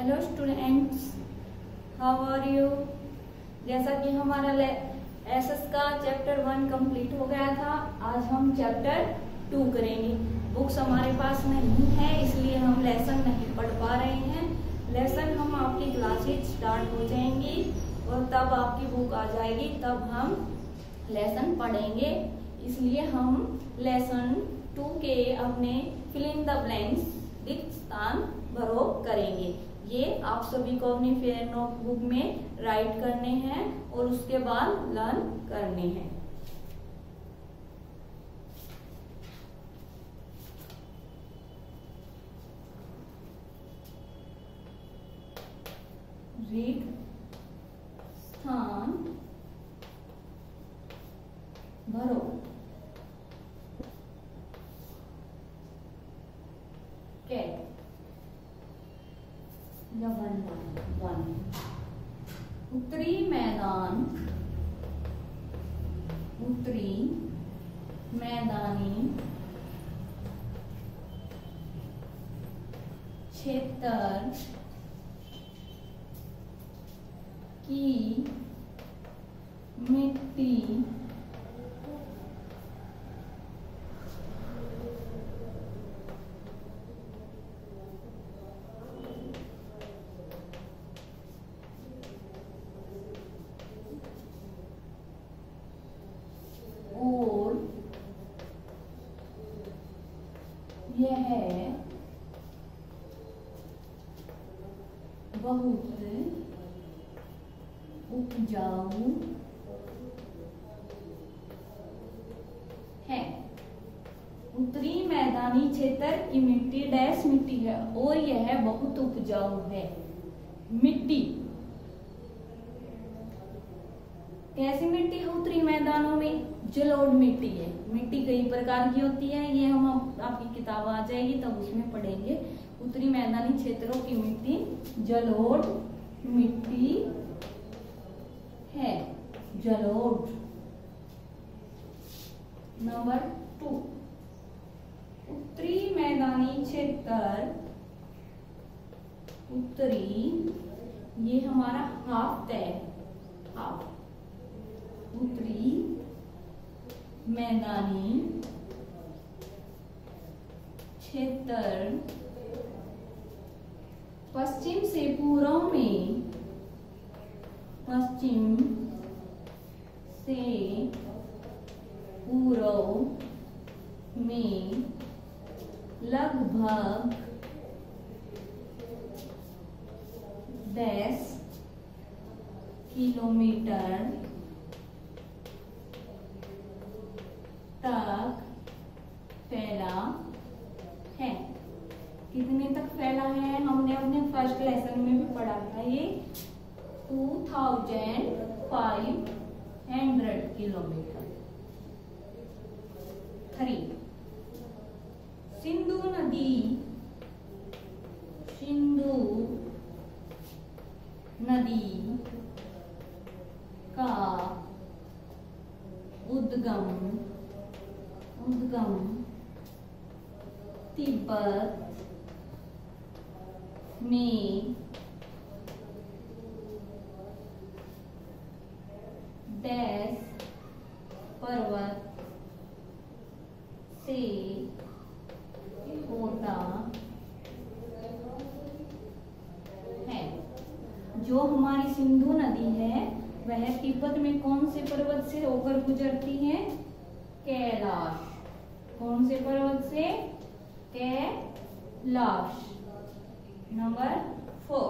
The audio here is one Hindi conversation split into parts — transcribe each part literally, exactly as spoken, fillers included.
Hello students, how are you. जैसा कि हमारा एसएस का चैप्टर वन कंप्लीट हो गया था, आज हम चैप्टर टू करेंगे। बुक्स हमारे पास नहीं है, इसलिए हम लेसन नहीं पढ़ पा रहे हैं। लेसन हम आपकी क्लासेज स्टार्ट हो जाएंगी और तब आपकी बुक आ जाएगी, तब हम लेसन पढ़ेंगे। इसलिए हम लेसन टू के अपने फिल इन द ब्लैंक्स रिक्त स्थान भरो करेंगे। ये आप सभी को अपनी फेयर नोटबुक में राइट करने हैं और उसके बाद लर्न करने हैं। रिक्त स्थान भरो। कैट वन वन उत्तरी मैदान, उत्तरी मैदानी क्षेत्र की मिट्टी यह बहुत उपजाऊ है। उत्तरी मैदानी क्षेत्र की मिट्टी डैश मिट्टी है और यह बहुत उपजाऊ है। मिट्टी कैसी मिट्टी है उत्तरी मैदानों में? जलोढ़ मिट्टी है। मिट्टी कई प्रकार की होती है, ये हम आपकी किताब आ जाएगी तब उसमें पढ़ेंगे। उत्तरी मैदानी क्षेत्रों की मिट्टी जलोढ़ मिट्टी है। जलोढ़। नंबर टू, उत्तरी मैदानी क्षेत्र, उत्तरी ये हमारा हाफ है, हाफ उत्तरी मैदानी क्षेत्र पश्चिम से पूर्व में, पश्चिम से पूर्व में लगभग दस किलोमीटर तक फैला है। कितने तक फैला है? हमने अपने फर्स्ट लेसन में भी पढ़ा था, ये two thousand five hundred kilometre. Three, Sindhu नदी, सिंधु नदी का उद्गम उद्गम तिब्बत में डैश पर्वत से होता है। जो हमारी सिंधु नदी है वह तिब्बत में कौन से पर्वत से होकर गुजरती है? कैलाश। कौन से पर्वत से? कैलाश। नंबर फोर,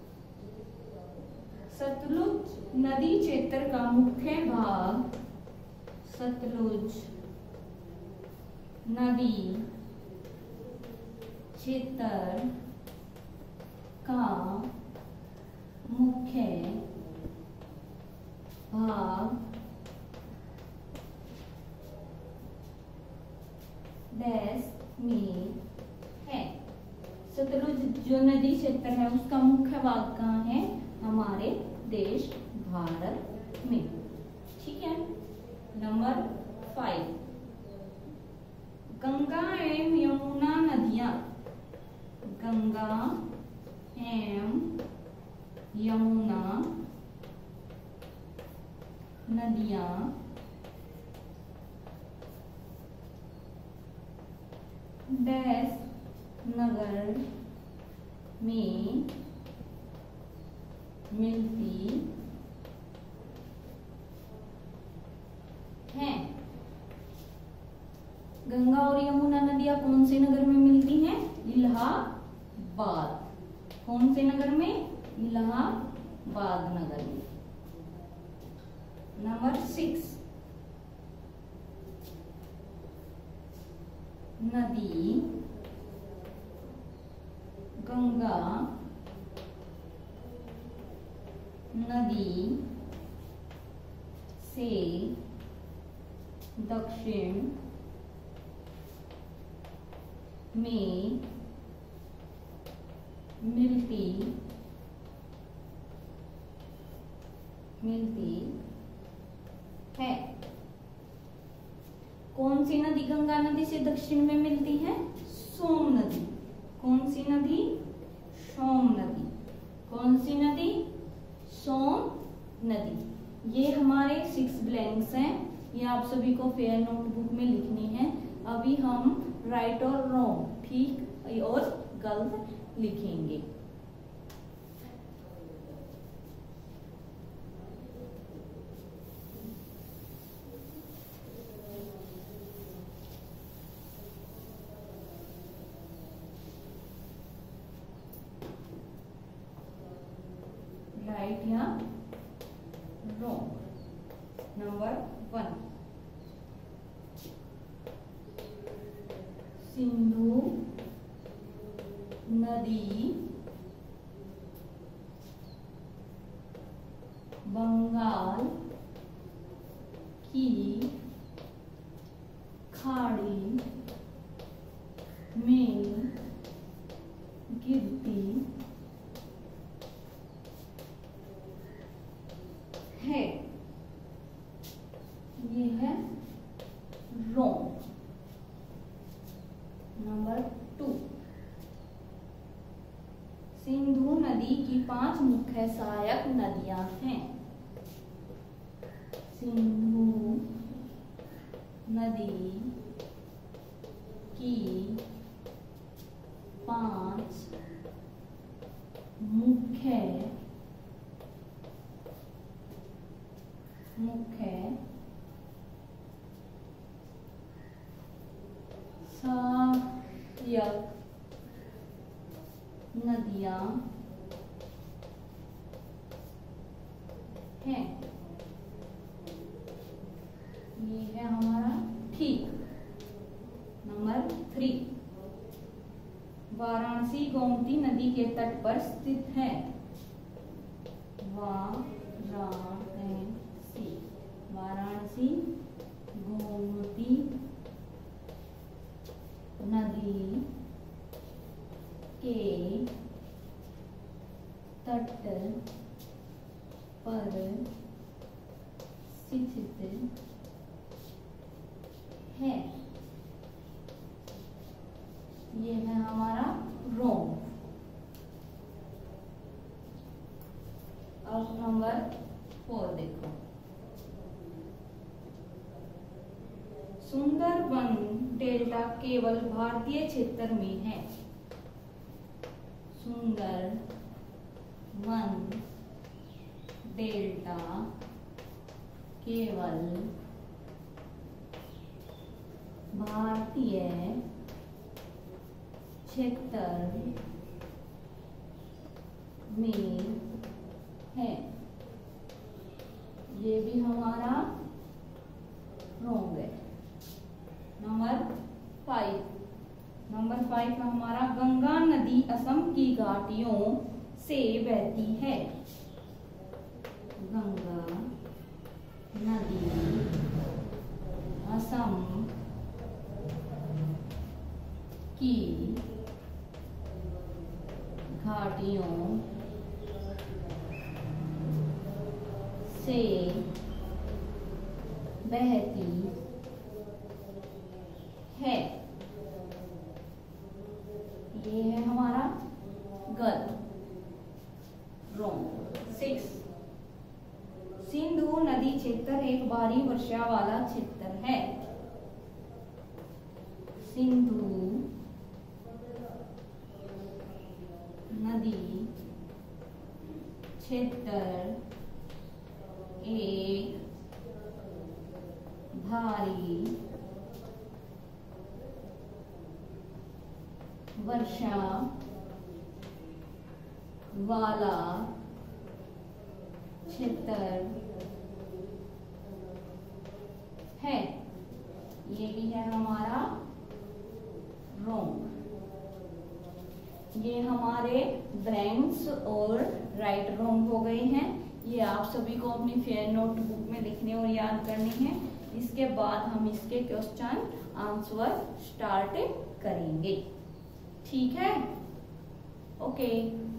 सतलुज नदी क्षेत्र का मुख्य भाग, सतलुज नदी क्षेत्र का मुख्य भाग देश में है। सतलुज जो नदी क्षेत्र है उसका मुख्य भाग कहाँ है? हमारे देश भारत में। ठीक है। नंबर फाइव, गंगा एवं यमुना नदियां, गंगा हेम, यमुना, नदियां, डैश नगर में मिलती हैं। गंगा और यमुना नदियां कौन से नगर में मिलती हैं? इलाहाबाद। कौन से नगर में? इलाहाबाद नगर में। नंबर सिक्स, नदी गंगा नदी से दक्षिण में मिलती मिलती है। कौन सी नदी गंगा नदी से दक्षिण में मिलती है? सोम नदी। कौन सी नदी? सोम नदी। कौन सी नदी? सोम नदी। ये हमारे सिक्स ब्लैंक्स हैं, ये आप सभी को फेयर नोटबुक में लिखनी है। अभी हम राइट और रॉन्ग, ठीक और गलत लिखेंगे। राइट या रॉन्ग। नंबर वन, सिंधु नदी बंगाल की खाड़ी में गिरती है। ये है रॉन्ग। नंबर टू, सिंधु नदी की पांच मुख्य सहायक नदियां हैं। सिंधु नदी की पांच मुख्य मुख्य सहायक नदियां हैं। ये है हमारा ठीक। नंबर थ्री, वाराणसी गोमती नदी के तट पर स्थित है। वाराणसी वाराणसी गोमती नदी के तट पर स्थित है। ये है हमारा रोम। अब नंबर फोर देखो, सुंदरबन डेल्टा केवल भारतीय क्षेत्र में है। सुंदरबन डेल्टा केवल भारतीय क्षेत्र में है। ये भी हमारा रॉन्ग है। नंबर फाइव नंबर फाइव है हमारा, गंगा नदी असम की घाटियों से बहती है। गंगा नदी असम की घाटियों से बहती है। ये है हमारा गल। सिंधु नदी क्षेत्र एक भारी वर्षा वाला क्षेत्र है। ये भी है हमारा रोंग। ये हमारे ब्लैंक्स और राइट रोंग हो गए हैं। ये आप सभी को अपनी फेयर नोटबुक में लिखने और याद करने हैं। इसके बाद हम इसके क्वेश्चन आंसर स्टार्ट करेंगे। ठीक है, ओके।